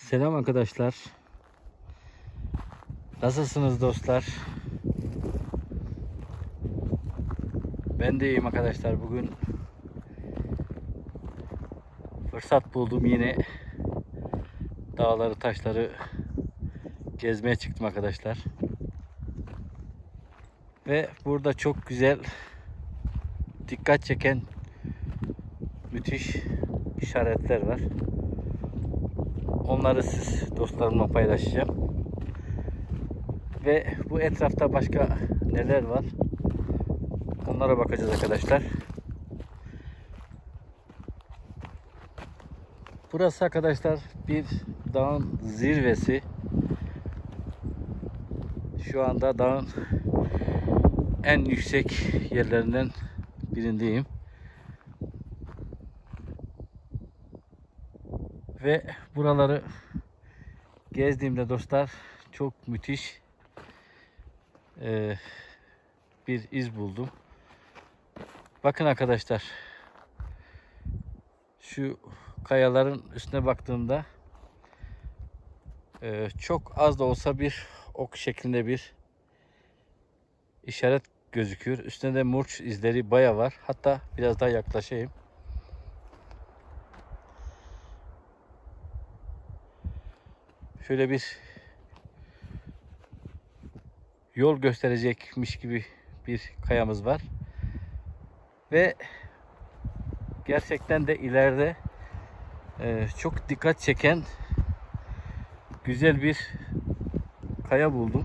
Selam arkadaşlar. Nasılsınız dostlar? Ben de iyiyim arkadaşlar. Bugün fırsat buldum, yine dağları, taşları gezmeye çıktım arkadaşlar. Ve burada çok güzel, dikkat çeken müthiş işaretler var. Onları siz dostlarımla paylaşacağım. Ve bu etrafta başka neler var? Onlara bakacağız arkadaşlar. Burası arkadaşlar bir dağın zirvesi. Şu anda dağın en yüksek yerlerinden birindeyim. Ve buraları gezdiğimde dostlar çok müthiş bir iz buldum. Bakın arkadaşlar, şu kayaların üstüne baktığımda çok az da olsa bir ok şeklinde bir işaret gözüküyor. Üstünde de murç izleri bayağı var. Hatta biraz daha yaklaşayım. Şöyle bir yol gösterecekmiş gibi bir kayamız var. Ve gerçekten de ileride çok dikkat çeken güzel bir kaya buldum.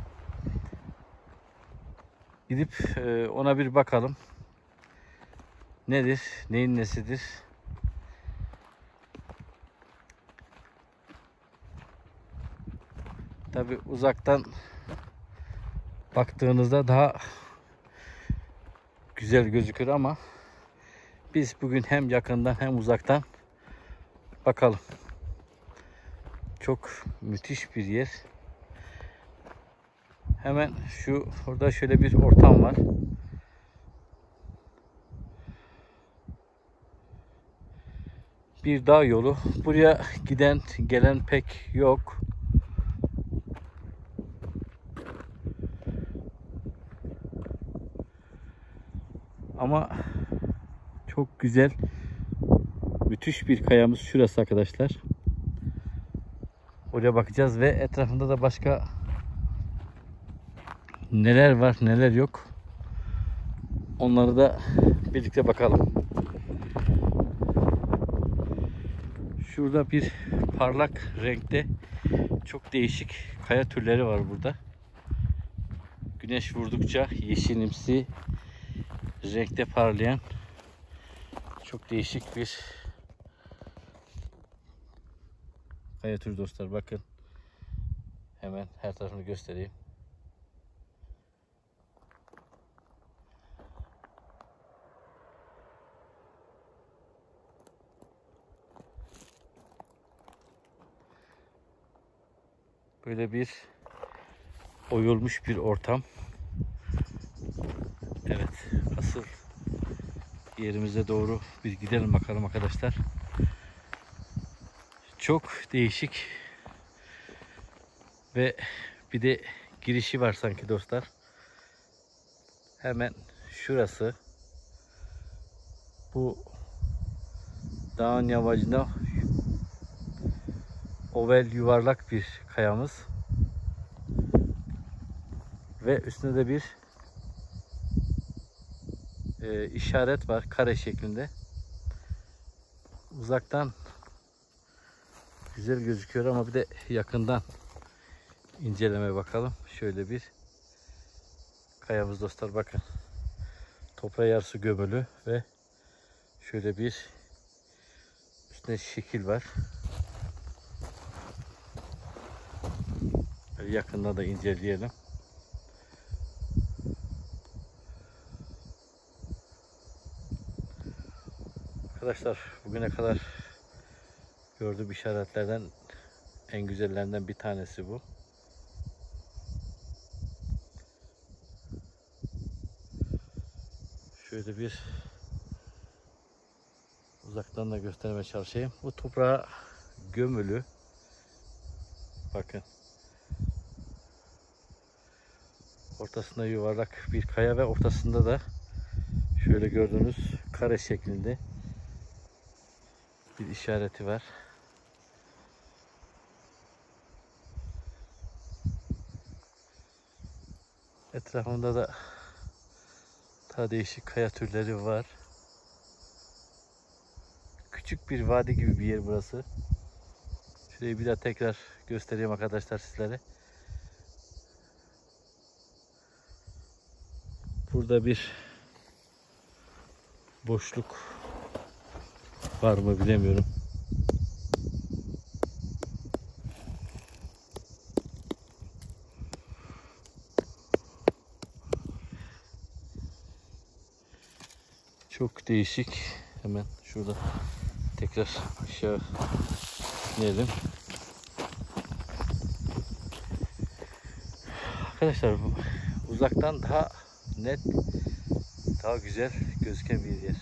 Gidip ona bir bakalım. Nedir? Neyin nesidir? Tabi uzaktan baktığınızda daha güzel gözükür ama biz bugün hem yakından hem uzaktan bakalım. Çok müthiş bir yer. Hemen orada şöyle bir ortam var. Bir dağ yolu. Buraya giden gelen pek yok. Ama çok güzel, müthiş bir kayamız şurası arkadaşlar. Oraya bakacağız ve etrafında da başka neler var neler yok, onları da birlikte bakalım. Şurada bir parlak renkte çok değişik kaya türleri var burada. Güneş vurdukça yeşilimsi renkte parlayan çok değişik bir kaya türü dostlar. Bakın, hemen her tarafını göstereyim. Böyle bir oyulmuş bir ortam. Evet, asıl yerimize doğru bir gidelim bakalım arkadaşlar. Çok değişik ve bir de girişi var sanki dostlar. Hemen şurası. Bu dağın yamacında oval, yuvarlak bir kayamız ve üstünde de bir işaret var, kare şeklinde. Uzaktan güzel gözüküyor ama bir de yakından incelemeye bakalım. Şöyle bir kayamız dostlar, bakın. Toprağı yarısı gömülü ve şöyle bir üstüne şekil var. Yakında da inceleyelim. Arkadaşlar, bugüne kadar gördüğüm işaretlerden en güzellerinden bir tanesi bu. Şöyle bir uzaktan da göstermeye çalışayım. Bu toprağa gömülü. Bakın. Ortasında yuvarlak bir kaya ve ortasında da şöyle gördüğünüz kare şeklinde bir işareti var. Etrafında da daha değişik kaya türleri var. Küçük bir vadi gibi bir yer burası. Şurayı bir daha tekrar göstereyim arkadaşlar sizlere. Burada bir boşluk var mı bilemiyorum. Çok değişik. Hemen şurada tekrar aşağı inelim. Arkadaşlar uzaktan daha net, daha güzel gözüken bir yer.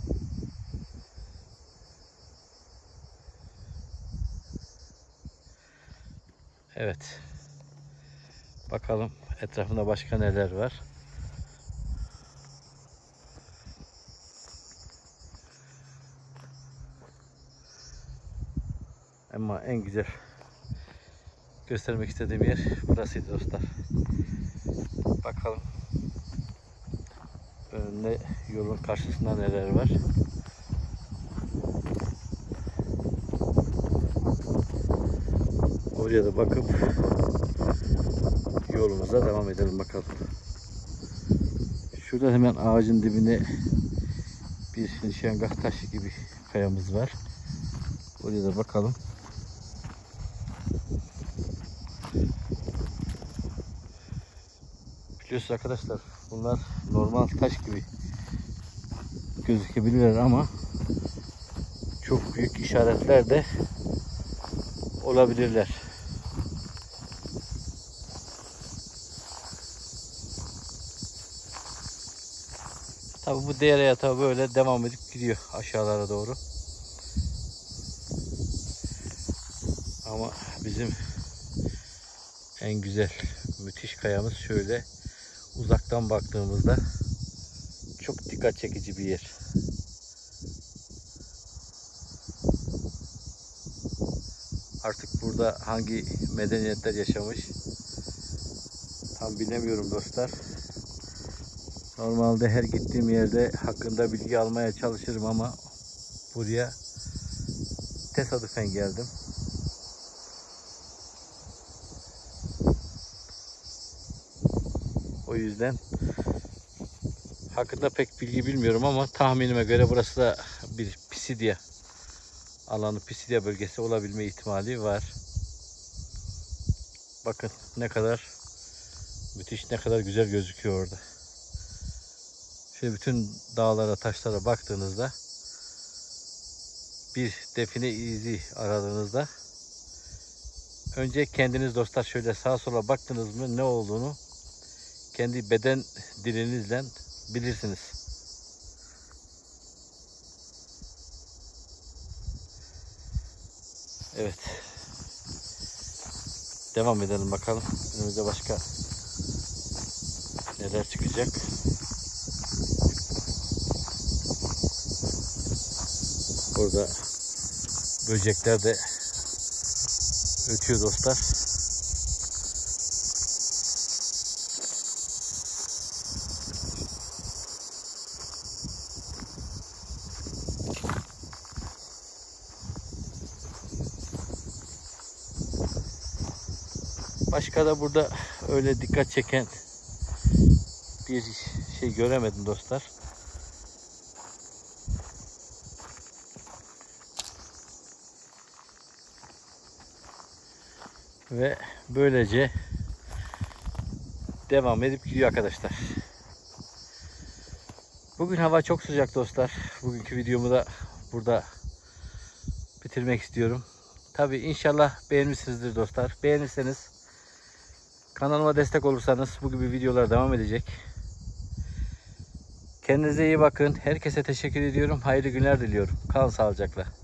Evet. Bakalım etrafında başka neler var. Ama en güzel göstermek istediğim yer burasıydı dostlar. Bakalım önünde yolun karşısında neler var. Oraya da bakıp yolumuza devam edelim bakalım. Şurada hemen ağacın dibine bir nişangah taşı gibi kayamız var. Oraya da bakalım. Biliyorsunuz arkadaşlar, bunlar normal taş gibi gözükebilirler ama çok büyük işaretler de olabilirler. Tabi bu dere yatağı böyle devam edip gidiyor aşağılara doğru. Ama bizim en güzel, müthiş kayamız şöyle uzaktan baktığımızda çok dikkat çekici bir yer. Artık burada hangi medeniyetler yaşamış tam bilemiyorum dostlar. Normalde her gittiğim yerde hakkında bilgi almaya çalışırım ama buraya tesadüfen geldim. O yüzden hakkında pek bilgi bilmiyorum ama tahminime göre burası da bir Pisidia alanı, Pisidia bölgesi olabilme ihtimali var. Bakın ne kadar müthiş, ne kadar güzel gözüküyor orada. Şöyle bütün dağlara, taşlara baktığınızda bir define izi aradığınızda önce kendiniz dostlar şöyle sağa sola baktınız mı ne olduğunu kendi beden dilinizle bilirsiniz. Evet. Devam edelim bakalım. Önümüzde başka neler çıkacak. Burada böcekler de ötüyor dostlar. Başka da burada öyle dikkat çeken bir şey göremedim dostlar. Ve böylece devam edip gidiyor arkadaşlar. Bugün hava çok sıcak dostlar. Bugünkü videomu da burada bitirmek istiyorum. Tabi inşallah beğenmişsinizdir dostlar. Beğenirseniz kanalıma destek olursanız bu gibi videolar devam edecek. Kendinize iyi bakın. Herkese teşekkür ediyorum. Hayırlı günler diliyorum. Kalın sağlıcakla.